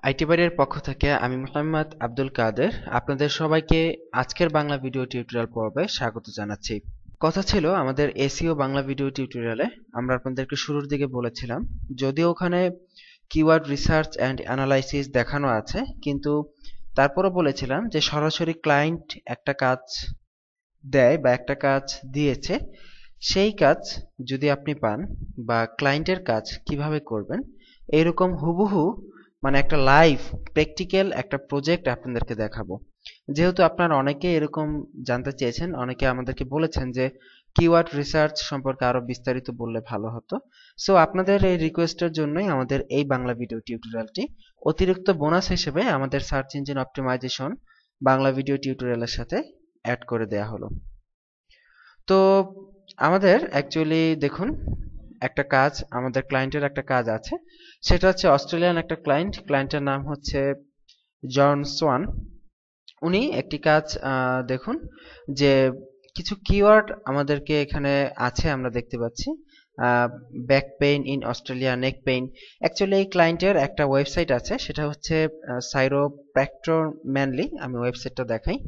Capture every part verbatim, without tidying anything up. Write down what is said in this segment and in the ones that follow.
IT বাড়ির পক্ষ থেকে আমি মোহাম্মদ আব্দুল কাদের আপনাদের সবাইকে আজকের বাংলা ভিডিও টিউটোরিয়াল পর্বে স্বাগত জানাচ্ছি। কথা ছিল আমাদের এসইও বাংলা ভিডিও টিউটোরিয়ালে আমরা আপনাদেরকে শুরুর দিকে বলেছিলাম, যদিও ওখানে কিওয়ার্ড রিসার্চ অ্যান্ড অ্যানালাইসিস দেখানো আছে, কিন্তু তারপরও বলেছিলাম যে সরাসরি ক্লায়েন্ট একটা কাজ দেয় বা একটা কাজ দিয়েছে, সেই কাজ যদি আপনি পান বা ক্লায়েন্টের কাজ কিভাবে করবেন এইরকম হুবহু মানে একটা লাইভ প্র্যাকটিক্যাল একটা প্রজেক্ট আপনাদেরকে দেখাবো। যেহেতু আপনারা অনেকে এরকম জানতে চেয়েছেন, অনেকে আমাদেরকে বলেছেন যে কিওয়ার্ড রিসার্চ সম্পর্কে আরো বিস্তারিত বললে ভালো হতো। সো আপনাদের এই রিকোয়েস্টের জন্যই আমাদের এই বাংলা ভিডিও টিউটোরিয়ালটি অতিরিক্ত বোনাস হিসেবে আমাদের search engine optimisation Bangla video টিউটোরিয়ালের সাথে অ্যাড করে দেয়া হলো। তো আমাদের অ্যাকচুয়ালি দেখুন, একটা কাজ, আমাদের ক্লায়েন্টের একটা কাজ আছে, সেটা হচ্ছে অস্ট্রেলিয়ান একটা ক্লায়েন্ট। ক্লায়েন্টের নাম হচ্ছে জন সোয়ান। উনি একটি কাজ দেখুন যে কিছু কিওয়ার্ড আমাদেরকে এখানে আছে, আমরা দেখতে পাচ্ছি back pain in Australia, neck pain. Actually এই ক্লায়েন্টের একটা ওয়েবসাইট আছে, সেটা হচ্ছে সাইরোপ্র্যাক্টর ম্যানলি। আমি ওয়েবসাইটটা দেখাই।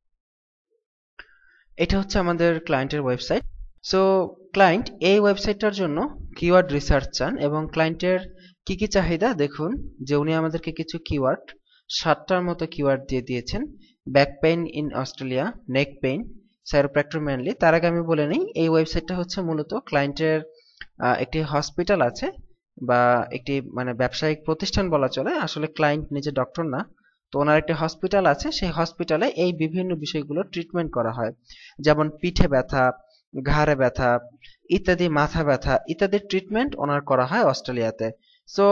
এটা হচ্ছে আমাদের ক্লায়েন্টের ওয়েবসাইট। সো ক্লায়েন্ট এই ওয়েবসাইটটার জন্য কিওয়ার্ড রিসার্চ চান এবং ক্লায়েন্টের কি কি চাহিদা দেখুন যে উনি আমাদেরকে কিছু কিওয়ার্ড, সাতটার মতো কিওয়ার্ড দিয়ে দিয়েছেন। Back pain in Australia, neck pain, chiropractor Manly. তার আগে আমি বলে নিই, এই ওয়েবসাইটটা হচ্ছে মূলত ক্লায়েন্টের একটি হসপিটাল আছে বা একটি মানে ব্যবসায়িক প্রতিষ্ঠান বলা চলে, আসলে ক্লায়েন্ট নিজে ডক্টর না। তো ওনার একটা হসপিটাল আছে, সেই হসপিটালে এই বিভিন্ন বিষয়গুলো ট্রিটমেন্ট করা হয়, যেমন পিঠে ব্যথা, ঘাড়ে ব্যথা ইত্যাদি, মাথা ব্যথা ইত্যাদি ট্রিটমেন্ট ওনার করা হয় অস্ট্রেলিয়াতে। সো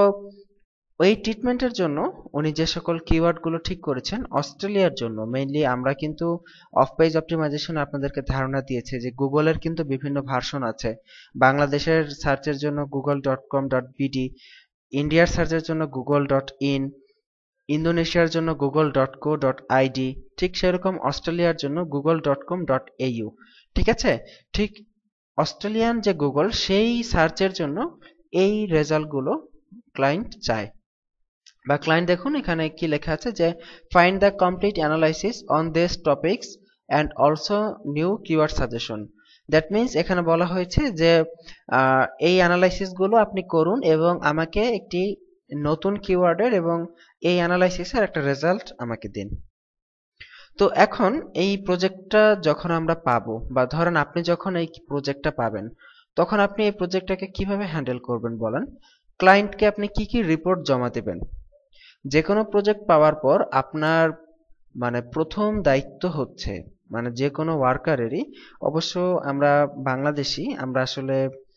ওই ট্রিটমেন্টের জন্য উনি যে সকল কিওয়ার্ডগুলো ঠিক করেছেন অস্ট্রেলিয়ার জন্য মেইনলি, আমরা কিন্তু অফ পেজ অপটিমাইজেশন আপনাদেরকে ধারণা দিয়েছে যে গুগলের কিন্তু বিভিন্ন ভার্সন আছে। বাংলাদেশের সার্চের জন্য Google dot com dot BD, ইন্ডিয়ার সার্চের জন্য গুগল ডট ইন, ইন্দোনেশিয়ার জন্য Google dot co dot ID, ঠিক সেরকম অস্ট্রেলিয়ার জন্য Google dot com dot AU. ঠিক আছে, ঠিক অস্ট্রেলিয়ান যে গুগল, সেই সার্চের জন্য এই রেজাল্টগুলো ক্লায়েন্ট চায় বা ক্লায়েন্ট দেখুন এখানে কি লেখা আছে যে find the complete analysis on this topics and also new keyword suggestion. That means এখানে বলা হয়েছে যে এই অ্যানালাইসিস গুলো আপনি করুন এবং আমাকে একটি নতুন কিওয়ার্ডের এবং এই অ্যানালাইসিসের একটা রেজাল্ট আমাকে দিন। তো এখন এই প্রজেক্টটা যখন আমরা পাবো বা ধরেন আপনি যখন এই প্রজেক্টটা পাবেন, তখন আপনি এই প্রজেক্টটাকে কিভাবে হ্যান্ডেল করবেন বলেন? ক্লায়েন্টকে আপনি কি কি রিপোর্ট জমা দেবেন? যে কোনো প্রজেক্ট পাওয়ার পর আপনার মানে প্রথম দায়িত্ব হচ্ছে, মানে যে কোনো ওয়ার্কারেরই, অবশ্য আমরা বাংলাদেশি, আমরা আসলে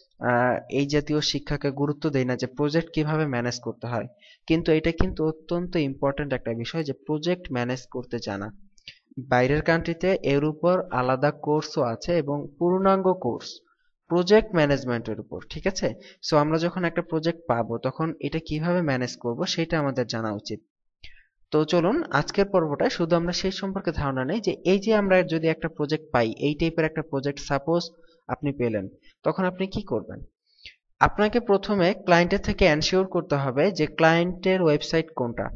এই জাতীয় শিক্ষাকে গুরুত্ব দেই না যে প্রজেক্ট কিভাবে ম্যানেজ করতে হয়, কিন্তু এটা কিন্তু অত্যন্ত ইম্পর্ট্যান্ট একটা বিষয় যে প্রজেক্ট ম্যানেজ করতে জানা। বাইরের কান্ট্রিতে এর উপর আলাদা কোর্সও আছে এবং পূর্ণাঙ্গ কোর্স প্রজেক্ট ম্যানেজমেন্টের উপর। ঠিক আছে, সো আমরা যখন একটা প্রজেক্ট পাবো তখন এটা কিভাবে ম্যানেজ করব সেটা আমাদের জানা উচিত। তো চলুন আজকের পর্বটায় শুধু আমরা সেই সম্পর্কে ধারণা নেই যে এই যে আমরা যদি একটা প্রজেক্ট পাই, এই টাইপের একটা প্রজেক্ট সাপোজ আপনি পেলেন, তখন আপনি কি করবেন? আপনাকে প্রথমে ক্লায়েন্টের থেকে এনশিওর করতে হবে যে ক্লায়েন্টের ওয়েবসাইট কোনটা।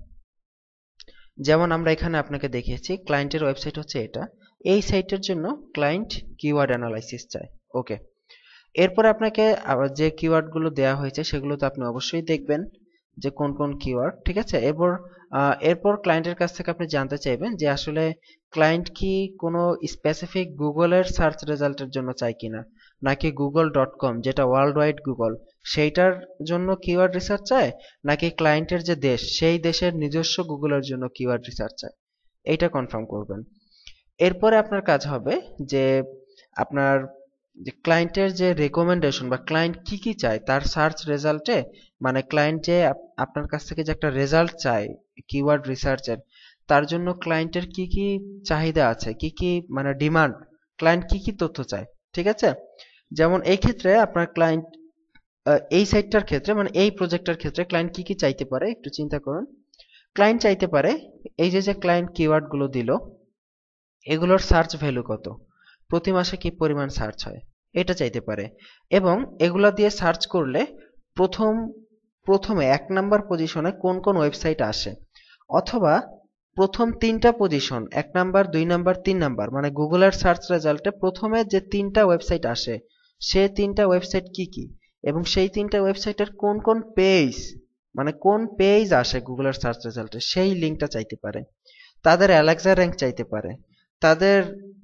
যেমন আমরা এখানে আপনাকে দেখিয়েছি ক্লায়েন্টের ওয়েবসাইট হচ্ছে এটা, এই সাইটের জন্য ক্লায়েন্ট কিওয়ার্ড অ্যানালাইসিস চায়। ওকে, এরপর আপনাকে আবার যে কিওয়ার্ডগুলো দেওয়া হয়েছে সেগুলো তো আপনি অবশ্যই দেখবেন যে কোন কোন কিওয়ার্ড। ঠিক আছে, এরপর এরপর ক্লায়েন্টের কাছ থেকে আপনি জানতে চাইবেন যে আসলে ক্লায়েন্ট কি কোনো স্পেসিফিক গুগলের সার্চ রেজাল্টের জন্য চায় কিনা, নাকি গুগল ডট কম যেটা ওয়ার্ল্ড ওয়াইড গুগল সেইটার জন্য কিওয়ার্ড রিসার্চ চায়, নাকি ক্লায়েন্টের যে দেশ সেই দেশের নিজস্ব গুগলের জন্য কিওয়ার্ড রিসার্চ চায়, এইটা কনফার্ম করবেন। এরপরে আপনার কাজ হবে যে আপনার যে ক্লায়েন্টের যে রেকমেন্ডেশন বা ক্লায়েন্ট কি কি চায় তার সার্চ রেজাল্টে, মানে ক্লায়েন্ট যে আপনার কাছ থেকে যে একটা রেজাল্ট চায় কিওয়ার্ড রিসার্চের, তার জন্য ক্লায়েন্টের কি কি চাহিদা আছে, কি কি মানে ডিমান্ড, ক্লায়েন্ট কি কি তথ্য চায়। ঠিক আছে, যেমন এই ক্ষেত্রে আপনার ক্লায়েন্ট এই সাইটটার ক্ষেত্রে মানে এই প্রজেক্টটার ক্ষেত্রে ক্লায়েন্ট কি কি চাইতে পারে একটু চিন্তা করুন। ক্লায়েন্ট চাইতে পারে এই যে যে ক্লায়েন্ট কিওয়ার্ড গুলো দিল এগুলোর সার্চ ভ্যালু কত, প্রতি মাসে কি পরিমাণ সার্চ হয়, এটা চাইতে পারে। এবং এগুলা দিয়ে সার্চ করলে প্রথম প্রথমে এক নাম্বার পজিশনে কোন কোন ওয়েবসাইট আসে, অথবা প্রথম তিনটা পজিশন এক নাম্বার দুই নাম্বার তিন নাম্বার মানে গুগলের সার্চ রেজাল্টে প্রথমে যে তিনটা ওয়েবসাইট আসে সে তিনটা ওয়েবসাইট কি কি এবং সেই তিনটা ওয়েবসাইটের কোন কোন পেজ মানে কোন পেজ আসে গুগলের সার্চ রেজাল্টে সেই লিঙ্কটা চাইতে পারে, তাদের অ্যালেক্সা র্যাঙ্ক চাইতে পারে, তাদের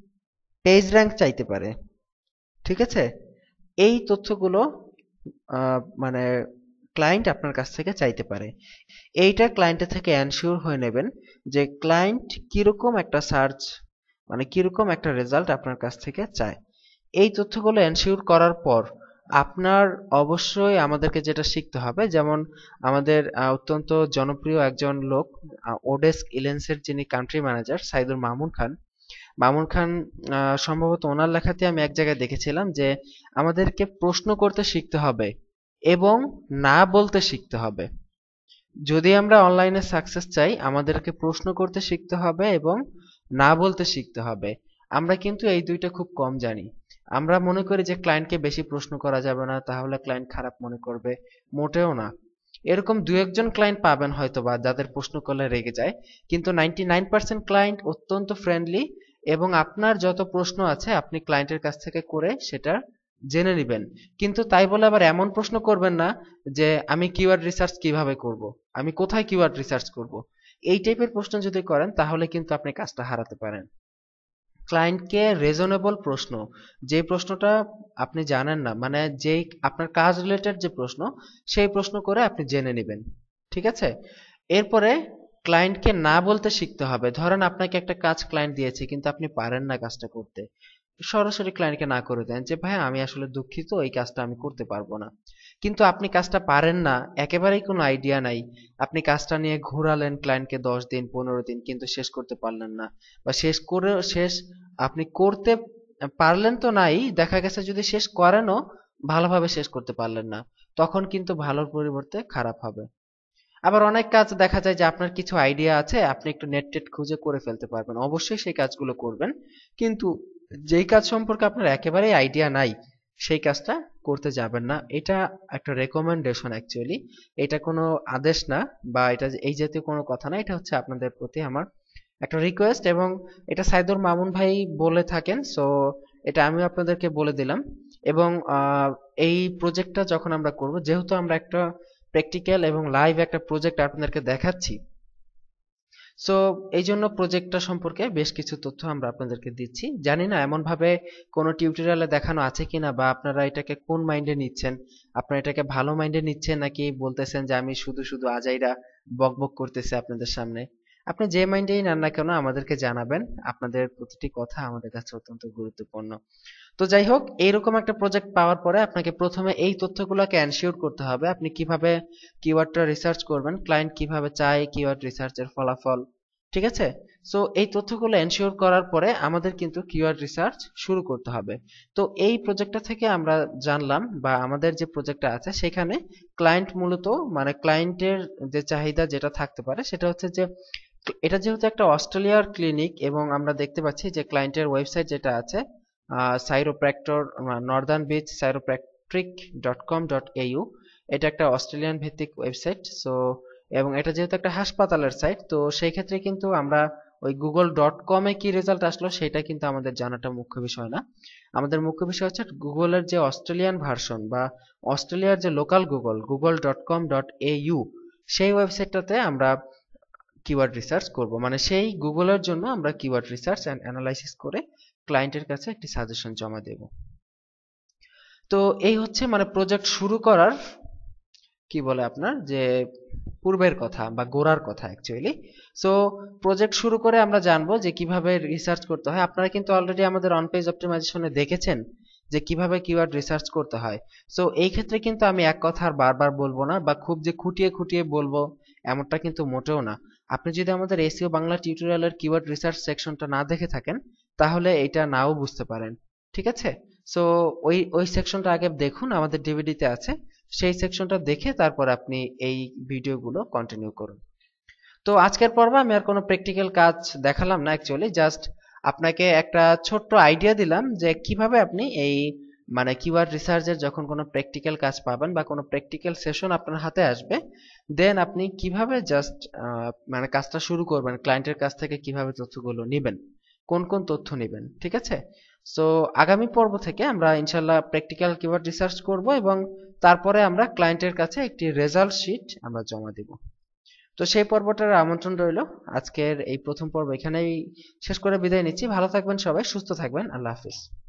পেজ র্যাঙ্ক চাইতে পারে। ঠিক আছে, এই তথ্যগুলো মানে ক্লায়েন্ট আপনার কাছ থেকে চাইতে পারে। এইটা ক্লায়েন্টের থেকে এনশিওর হয়ে নেবেন যে ক্লায়েন্ট কিরকম একটা সার্চ মানে কিরকম একটা রেজাল্ট আপনার কাছ থেকে চায়। এই তথ্যগুলো এনশিওর করার পর আপনার অবশ্যই আমাদেরকে যেটা শিখতে হবে, যেমন আমাদের অত্যন্ত জনপ্রিয় একজন লোক ওডেস্ক ইলেন্সের যিনি কান্ট্রি ম্যানেজার সাইদুর মামুন খান মামুন খান সম্ভবত ওনার লেখাতে আমি এক জায়গায় দেখেছিলাম যে আমাদেরকে প্রশ্ন করতে শিখতে হবে এবং না বলতে শিখতে হবে। যদি আমরা অনলাইনে সাকসেস চাই আমাদেরকে প্রশ্ন করতে শিখতে হবে এবং না বলতে শিখতে হবে। আমরা কিন্তু এই দুইটা খুব কম জানি। আমরা মনে করি যে ক্লায়েন্টকে বেশি প্রশ্ন করা যাবে না, তাহলে ক্লায়েন্ট খারাপ মনে করবে। মোটেও না। এরকম দু একজন ক্লায়েন্ট পাবেন হয়তো বা যাদের প্রশ্ন করলে রেগে যায়, কিন্তু নাইনটি নাইন পার্সেন্ট ক্লায়েন্ট অত্যন্ত ফ্রেন্ডলি এবং আপনার যত প্রশ্ন আছে আপনি ক্লায়েন্টের কাছ থেকে করে সেটা জেনে নেবেন। কিন্তু তাই বলে আবার এমন প্রশ্ন করবেন না যে আমি কিওয়ার্ড রিসার্চ কিভাবে করব, আমি কোথায় কিওয়ার্ড রিসার্চ করব। এই টাইপের প্রশ্ন যদি করেন তাহলে কিন্তু আপনি কাজটা হারাতে পারেন। ক্লায়েন্টকে রিজনেবল প্রশ্ন, যে প্রশ্নটা আপনি জানেন না মানে যেই আপনার কাজ রিলেটেড যে প্রশ্ন সেই প্রশ্ন করে আপনি জেনে নেবেন। ঠিক আছে, এরপরে ক্লায়েন্টকে না বলতে শিখতে হবে। ধরেন আপনাকে একটা কাজ ক্লায়েন্ট দিয়েছে কিন্তু আপনি পারেন না কাজটা করতে, সরাসরি ক্লায়েন্টকে না করে দেন যে ভাই আমি আসলে দুঃখিত এই কাজটা আমি করতে পারবো না। কিন্তু আপনি কাজটা পারেন না, একেবারেই কোনো আইডিয়া নাই, আপনি কাজটা নিয়ে ঘোরালেন ক্লায়েন্টকে দশ দিন পনেরো দিন কিন্তু শেষ করতে পারলেন না, বা শেষ করে শেষ আপনি করতে পারলেন তো নাই, দেখা গেছে যদি শেষ করেনও ভালোভাবে শেষ করতে পারলেন না, তখন কিন্তু ভালোর পরিবর্তে খারাপ হবে। আবার অনেক কাজ দেখা যায় যে আপনার কিছু আইডিয়া আছে আপনি একটু নেট টেট খুঁজে করে ফেলতে পারবেন, অবশ্যই সেই কাজগুলো করবেন। কিন্তু যেই কাজ সম্পর্কে আপনার একেবারেই আইডিয়া নাই সেই কাজটা করতে যাবেন না। এটা একটা রেকমেন্ডেশন অ্যাকচুয়ালি, এটা কোনো আদেশ না বা এটা এই জাতীয় কোনো কথা না, এটা হচ্ছে আপনাদের প্রতি আমার একটা রিকোয়েস্ট এবং এটা সাইদুর মামুন ভাই বলে থাকেন, সো এটা আমি আপনাদেরকে বলে দিলাম। এবং এই প্রজেক্টটা যখন আমরা করব, যেহেতু আমরা একটা প্র্যাকটিক্যাল এবং লাইভ একটা প্রজেক্ট আপনাদেরকে দেখাচ্ছি, সো এই জন্য প্রজেক্টটা সম্পর্কে বেশ কিছু তথ্য আমরা আপনাদেরকে দিচ্ছি। জানি না এমন ভাবে কোনো টিউটোরিয়ালে দেখানো আছে কিনা বা আপনারা এটাকে কোন মাইন্ডে নিচ্ছেন, আপনারা এটাকে ভালো মাইন্ডে নিচ্ছেন নাকি বলতেছেন যে আমি শুধু শুধু আজাইরা বকবক করতেছি আপনাদের সামনে। আপনি যে মাইন্ডেই নেন না কেন আমাদেরকে জানাবেন, আপনাদের প্রতিটি কথা আমাদের কাছে অত্যন্ত গুরুত্বপূর্ণ। তো যাই হোক, এইরকম একটা প্রজেক্ট পাওয়ার পরে আপনাকে প্রথমে এই তথ্যগুলোকে এনশিওর করতে হবে আপনি কিভাবে কিওয়ার্ডটা রিসার্চ করবেন, ক্লায়েন্ট কিভাবে চায় কিওয়ার্ড রিসার্চের ফলাফল। ঠিক আছে, সো এই তথ্যগুলো এনশিওর করার পরে আমাদের কিন্তু কিওয়ার্ড রিসার্চ শুরু করতে হবে। তো এই প্রজেক্টটা থেকে আমরা জানলাম বা আমাদের যে প্রজেক্টটা আছে সেখানে ক্লায়েন্ট মূলত মানে ক্লায়েন্টের যে চাহিদা যেটা থাকতে পারে সেটা হচ্ছে যে এটা যেহেতু একটা অস্ট্রেলিয়ার ক্লিনিক এবং আমরা দেখতে পাচ্ছি যে ক্লায়েন্টের ওয়েবসাইট যেটা আছে chiropractor northern beach chiropractic dot com dot AU, এটা একটা অস্ট্রেলিয়ান ভিত্তিক ওয়েবসাইট। সো এবং এটা যেহেতু একটা হাসপাতালের সাইট, তো সেই ক্ষেত্রে কিন্তু আমরা ওই গুগল ডট কমে কি রেজাল্ট আসলো সেটা কিন্তু আমাদের জানাটা মুখ্য বিষয় না। আমাদের মুখ্য বিষয় হচ্ছে গুগলের যে অস্ট্রেলিয়ান ভার্সন বা অস্ট্রেলিয়ার যে local Google Google dot com dot AU সেই ওয়েবসাইটটাতে আমরা কিওয়ার্ড রিসার্চ করব, মানে সেই গুগলের জন্য আমরা কিওয়ার্ড রিসার্চ এন্ড অ্যানালাইসিস করে ক্লায়েন্টের কাছে একটি সাজেশন জমা দেব। তো এই হচ্ছে মানে প্রজেক্ট শুরু করার কি বলে আপনার যে পূর্বের কথা বা গোড়ার কথা অ্যাকচুয়ালি। সো প্রজেক্ট শুরু করে আমরা জানবো যে কিভাবে রিসার্চ করতে হয়। আপনারা কিন্তু অলরেডি আমাদের অন পেজ অপটিমাইজেশনে দেখেছেন যে কিভাবে কিওয়ার্ড রিসার্চ করতে হয়। সো এই ক্ষেত্রে কিন্তু আমি এক কথা আর বারবার বলবো না বা খুব যে খুঁটিয়ে খুঁটিয়ে বলবো এমনটা কিন্তু মোটেও না। আপনি যদি আমাদের এসইও বাংলা টিউটোরিয়ালের কিওয়ার্ড রিসার্চ সেকশনটা না দেখে থাকেন তাহলে এটা নাও বুঝতে পারেন। ঠিক আছে, সো ওই ওই সেকশনটা আগে দেখুন, আমাদের ডিভিডিতে আছে, সেই সেকশনটা দেখে তারপর আপনি এই ভিডিওগুলো কন্টিনিউ করুন। তো আজকের পর্বে আমি আর কোনো প্র্যাকটিক্যাল কাজ দেখালাম না অ্যাকচুয়ালি, জাস্ট আপনাকে একটা ছোট্ট আইডিয়া দিলাম যে কিভাবে আপনি এই মানে কিওয়ার্ড রিসার্চের যখন কোনো প্র্যাকটিক্যাল কাজ পাবেন বা কোনো প্র্যাকটিক্যাল সেশন আপনার হাতে আসবে, দেন আপনি কিভাবে জাস্ট মানে কাজটা শুরু করবেন, ক্লায়েন্টের কাছ থেকে কিভাবে তথ্যগুলো নেবেন, কোন কোন তথ্য নেবেন, ঠিক আছে? সো আগামী পর্ব থেকে আমরা ইনশাল্লাহ প্র্যাকটিক্যাল কিওয়ার্ড রিসার্চ করব এবং তারপরে আমরা ক্লায়েন্টের কাছে একটি রেজাল্ট শিট আমরা জমা দেব। তো সেই পর্বটার আমন্ত্রণ রইল। আজকের এই প্রথম পর্ব এখানেই শেষ করে বিদায় নিচ্ছি। ভালো থাকবেন সবাই, সুস্থ থাকবেন। আল্লাহ হাফিজ।